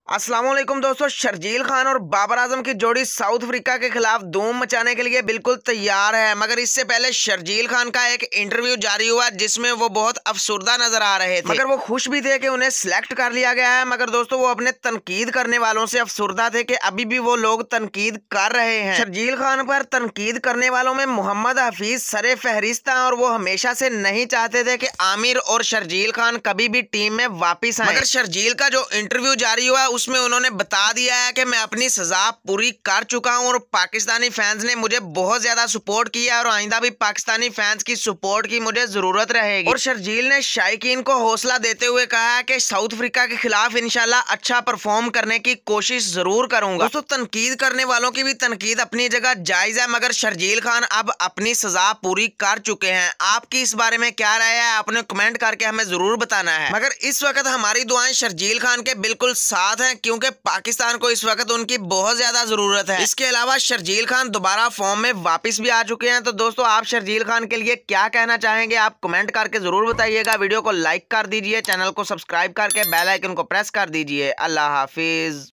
अस्सलाम वालेकुम दोस्तों, शर्जील खान और बाबर आजम की जोड़ी साउथ अफ्रीका के खिलाफ धूम मचाने के लिए बिल्कुल तैयार है। मगर इससे पहले शर्जील खान का एक इंटरव्यू जारी हुआ जिसमें वो बहुत अफसुर्दा नजर आ रहे थे, मगर वो खुश भी थे कि उन्हें सिलेक्ट कर लिया गया है। मगर दोस्तों वो अपने तनकीद करने वालों से अफसुर्दा थे कि अभी भी वो लोग तनकीद कर रहे हैं। शर्जील खान पर तनकीद करने वालों में मोहम्मद हफीज सरे फहरिस्त हैं और वो हमेशा से नहीं चाहते थे कि आमिर और शर्जील खान कभी भी टीम में वापिस आए। मगर शर्जील का जो इंटरव्यू जारी हुआ उसमें उन्होंने बता दिया है कि मैं अपनी सजा पूरी कर चुका हूं और पाकिस्तानी फैंस ने मुझे बहुत ज्यादा सपोर्ट किया और आइंदा भी पाकिस्तानी फैंस की सपोर्ट की मुझे जरूरत रहेगी। और शर्जील ने शायकीन को हौसला देते हुए कहा है कि साउथ अफ्रीका के खिलाफ इंशाल्लाह अच्छा परफॉर्म करने की कोशिश जरूर करूंगा। दोस्तों तनकीद करने वालों की भी तनकीद अपनी जगह जायज है, मगर शर्जील खान अब अपनी सजा पूरी कर चुके हैं। आपकी इस बारे में क्या राय है आपने कमेंट करके हमें जरूर बताना है। मगर इस वक्त हमारी दुआएं शर्जील खान के बिल्कुल साथ हैं क्योंकि पाकिस्तान को इस वक्त उनकी बहुत ज्यादा जरूरत है। इसके अलावा शर्जील खान दोबारा फॉर्म में वापस भी आ चुके हैं। तो दोस्तों आप शर्जील खान के लिए क्या कहना चाहेंगे आप कमेंट करके जरूर बताइएगा। वीडियो को लाइक कर दीजिए, चैनल को सब्सक्राइब करके बेल आइकन को प्रेस कर दीजिए। अल्लाह हाफिज।